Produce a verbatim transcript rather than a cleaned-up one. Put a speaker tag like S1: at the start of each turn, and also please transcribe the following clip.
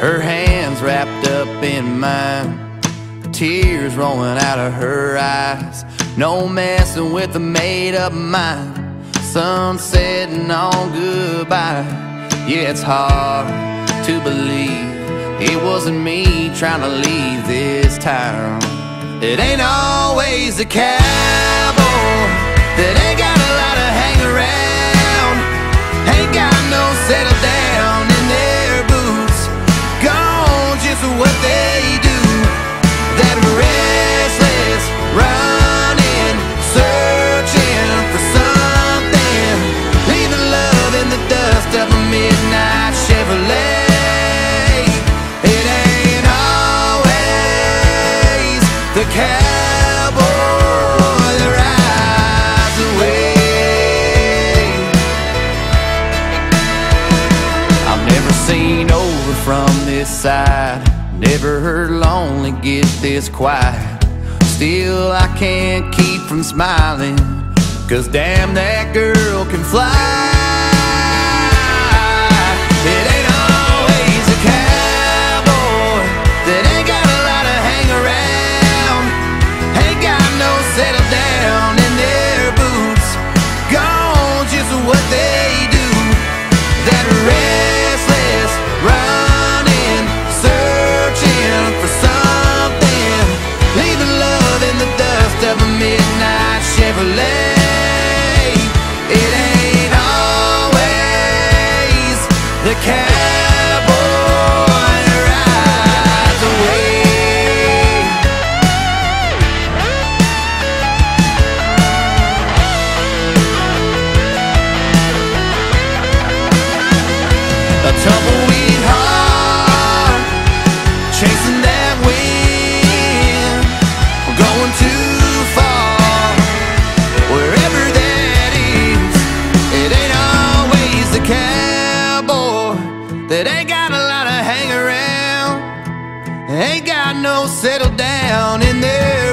S1: her hands wrapped up in mine, tears rolling out of her eyes. No messing with a made-up mind, sun setting on goodbye. Yeah, it's hard to believe it wasn't me trying to leave this town. It ain't always the cowboy that ain't got a lot of hang around, ain't got no settle down in their boots, gone just what they do. That restless, runnin, searching for something, leaving love in the dust of a midnight Chevrolet. It ain't always the cowboy that rides away. I've never seen over from this side, never heard lonely get this quiet. Still I can't keep from smiling, 'cause damn, that girl can fly. It ain't always a cowboy that ain't got a lot of hang around, ain't got no settle down in their boots, gone just what they do. That restless, runnin, searching for something, leaving love in the dust of a midnight Chevrolet. It ain't always the cowboy that rides away. A tumbleweed heart chasing that wind, going too far, wherever that is. It ain't always the cowboy that ain't got a lot of hang around, ain't got no settle down in there